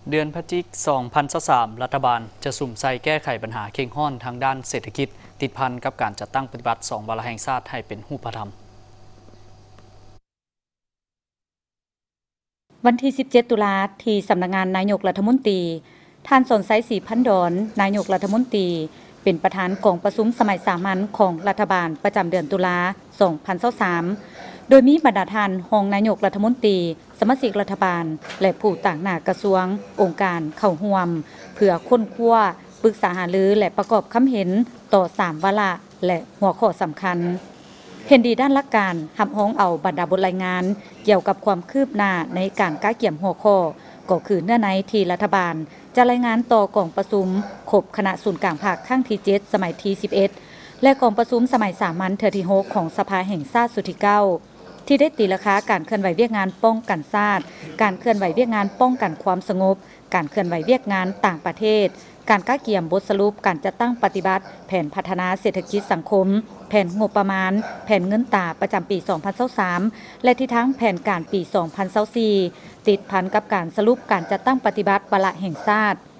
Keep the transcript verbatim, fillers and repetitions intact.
เดือนพฤศจิกายน สองพันยี่สิบสาม รัฐบาลจะสุ่มใส่แก้ไขปัญหาเข่งห้อนทางด้านเศรษฐกิจติดพันกับการจัดตั้งปฏิบัติสองวาระแห่งชาติให้เป็นรูปธรรมวันที่ สิบเจ็ด ตุลาที่สำนักงานนายกรัฐมนตรีท่านสนไซศรีพันดอนนายกรัฐมนตรีเป็นประธานกองประชุมสมัยสามัญของรัฐบาลประจำเดือนตุลา สองพันยี่สิบสาม โดยมีบรรดาท่านรองนายกรัฐมนตรีสมาชิกรัฐบาลและผู้ต่างหน้ากระทรวงองค์การเข้าร่วมเพื่อค้นคว้าปรึกษาหารือและประกอบคำเห็นต่อสามวาระและหัวข้อสำคัญเห็นดีด้านหลักการหับห้องเอาบรรดาบทรายงานเกี่ยวกับความคืบหน้าในการก้าเกี่ยมหัวข้อก็คือเนื้อในที่รัฐบาลจะรายงานต่อกองประชุมขบคณะศูนย์กลางภาคครั้งที่เจ็ดสมัยที่สิบเอ็ดและกองประชุมสมัยสามัญเทื่อที่หกของสภาแห่งชาติสุดที่เก้าที่ได้ตีราคาการเคลื่อนไหวเวียกงานป้องกันชาติการเคลื่อนไหวเวียกงานป้องกันความสงบการเคลื่อนไหวเวียกงานต่างประเทศการก้าเกี่ยมบทสรุปการจัดตั้งปฏิบัติแผนพัฒนาเศรษฐกิจสังคมแผนงบประมาณแผนเงินตราประจำปี สองพันยี่สิบสาม และทิศทางแผนการปี สองพันยี่สิบสี่ ติดพันกับการสรุปการจัดตั้งปฏิบัติวาระแห่งชาติ